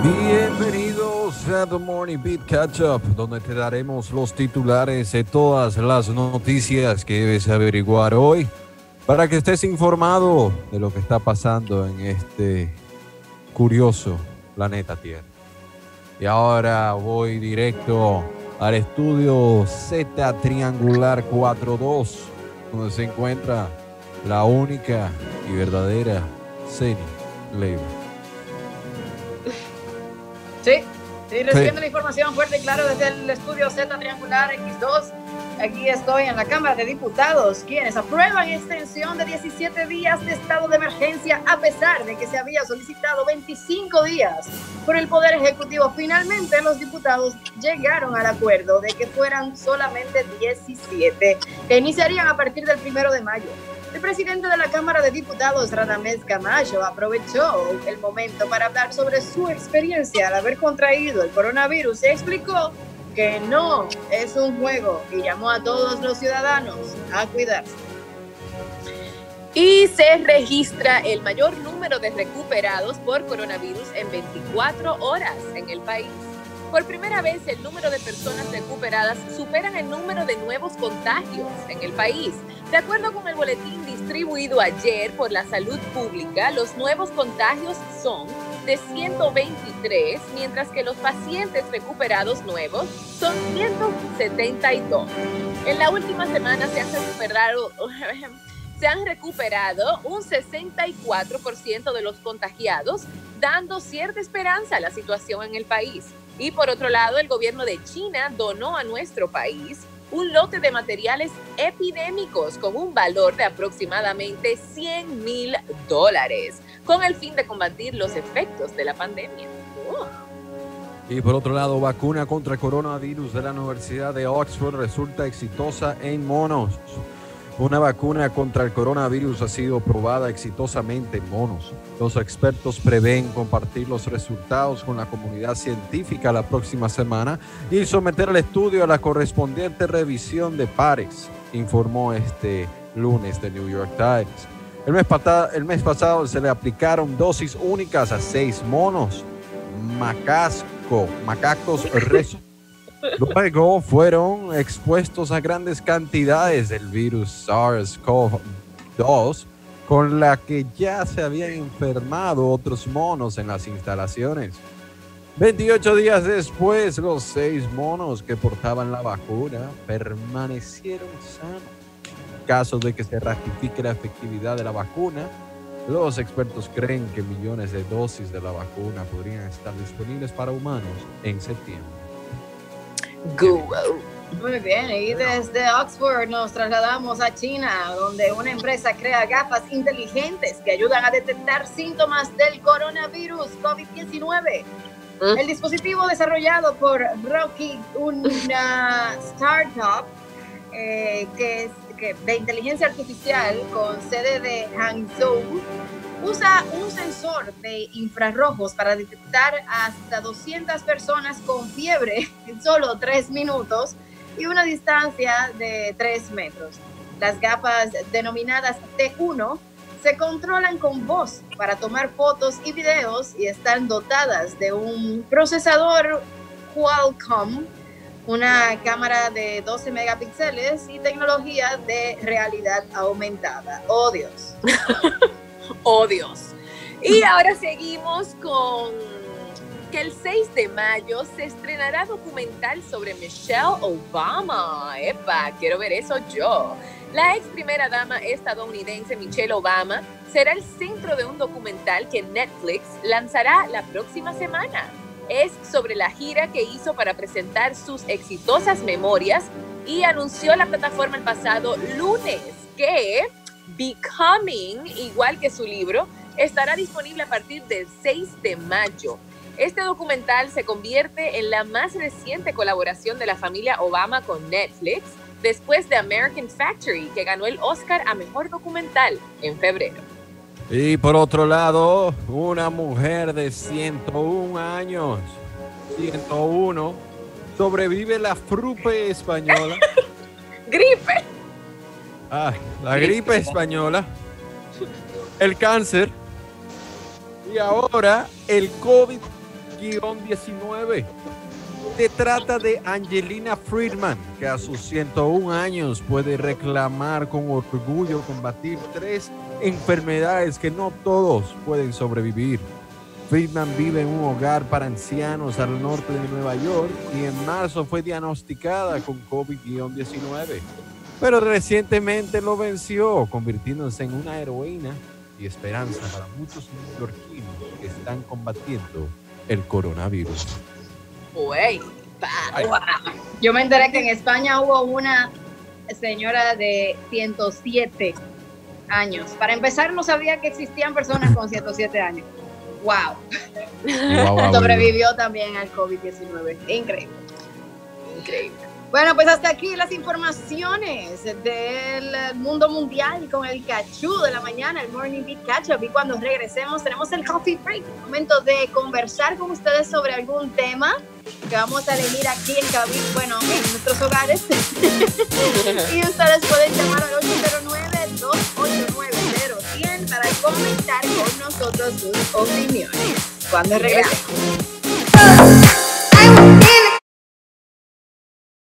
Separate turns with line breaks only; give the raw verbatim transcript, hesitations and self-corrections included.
Bienvenidos a The Morning Beat Catch Up, donde te daremos los titulares de todas las noticias que debes averiguar hoy para que estés informado de lo que está pasando en este curioso planeta Tierra. Y ahora voy directo al estudio Z Triangular cuatro dos, donde se encuentra la única y verdadera Ceni Leiva.
Sí, sí, recibiendo sí. la información fuerte y claro desde el estudio Z Triangular equis dos. Aquí estoy en la Cámara de Diputados, quienes aprueban extensión de diecisiete días de estado de emergencia a pesar de que se había solicitado veinticinco días por el Poder Ejecutivo. Finalmente los diputados llegaron al acuerdo de que fueran solamente diecisiete, que iniciarían a partir del primero de mayo. El presidente de la Cámara de Diputados, Radamés Camacho, aprovechó el momento para hablar sobre su experiencia al haber contraído el coronavirus y explicó que no es un juego y llamó a todos los ciudadanos a cuidarse.
Y se registra el mayor número de recuperados por coronavirus en veinticuatro horas en el país. Por primera vez, el número de personas recuperadas superan el número de nuevos contagios en el país. De acuerdo con el boletín distribuido ayer por la Salud Pública, los nuevos contagios son de ciento veintitrés, mientras que los pacientes recuperados nuevos son ciento setenta y dos. En la última semana se han recuperado, se han recuperado un sesenta y cuatro por ciento de los contagiados, dando cierta esperanza a la situación en el país. Y por otro lado, el gobierno de China donó a nuestro país un lote de materiales epidémicos con un valor de aproximadamente cien mil dólares, con el fin de combatir los efectos de la pandemia. Uh.
Y por otro lado, vacuna contra el coronavirus de la Universidad de Oxford resulta exitosa en monos. Una vacuna contra el coronavirus ha sido probada exitosamente en monos. Los expertos prevén compartir los resultados con la comunidad científica la próxima semana y someter el estudio a la correspondiente revisión de pares, informó este lunes The New York Times. El mes, pasado, el mes pasado se le aplicaron dosis únicas a seis monos, macasco, macacos resu. Luego fueron expuestos a grandes cantidades del virus SARS-CoV dos, con la que ya se habían enfermado otros monos en las instalaciones. veintiocho días después, los seis monos que portaban la vacuna permanecieron sanos. En caso de que se ratifique la efectividad de la vacuna, los expertos creen que millones de dosis de la vacuna podrían estar disponibles para humanos en septiembre.
Google. Muy bien, y desde Oxford nos trasladamos a China, donde una empresa crea gafas inteligentes que ayudan a detectar síntomas del coronavirus COVID diecinueve. ¿Mm? El dispositivo desarrollado por Rocky, una startup eh, que es que, de inteligencia artificial con sede de Hangzhou, usa un sensor de infrarrojos para detectar hasta doscientas personas con fiebre en solo tres minutos y una distancia de tres metros. Las gafas denominadas T uno se controlan con voz para tomar fotos y videos y están dotadas de un procesador Qualcomm, una cámara de doce megapíxeles y tecnología de realidad aumentada. ¡Oh, Dios!
¡Oh, Dios! Y ahora seguimos con que el seis de mayo se estrenará documental sobre Michelle Obama. ¡Epa! Quiero ver eso yo. La ex primera dama estadounidense Michelle Obama será el centro de un documental que Netflix lanzará la próxima semana. Es sobre la gira que hizo para presentar sus exitosas memorias y anunció la plataforma el pasado lunes que Becoming, igual que su libro, estará disponible a partir del seis de mayo. Este documental se convierte en la más reciente colaboración de la familia Obama con Netflix, después de American Factory, que ganó el Oscar a Mejor Documental en febrero.
Y por otro lado, una mujer de ciento uno años, ciento uno, sobrevive la gripe española.
¡Gripe!
Ah, la gripe española, el cáncer y ahora el COVID diecinueve. Se trata de Angelina Friedman, que a sus ciento un años puede reclamar con orgullo combatir tres enfermedades que no todos pueden sobrevivir. Friedman vive en un hogar para ancianos al norte de Nueva York y en marzo fue diagnosticada con COVID diecinueve, pero recientemente lo venció, convirtiéndose en una heroína y esperanza para muchos neoyorquinos que están combatiendo el coronavirus.
Uy,
wow. Yo me enteré que en España hubo una señora de ciento siete años. Para empezar, no sabía que existían personas con ciento siete años. Wow.
Wow, wow,
Sobrevivió wow. también al COVID diecinueve. Increíble. Increíble. Bueno, pues hasta aquí las informaciones del mundo mundial con el Cachú de la mañana, el Morning Beat Catch Up. Y cuando regresemos tenemos el Coffee Break, momento de conversar con ustedes sobre algún tema que vamos a elegir aquí en cabina, bueno, en nuestros hogares. Y ustedes pueden llamar al ocho cero nueve, dos ocho nueve, cero cero cero para comentar con nosotros sus opiniones. Cuando regresemos.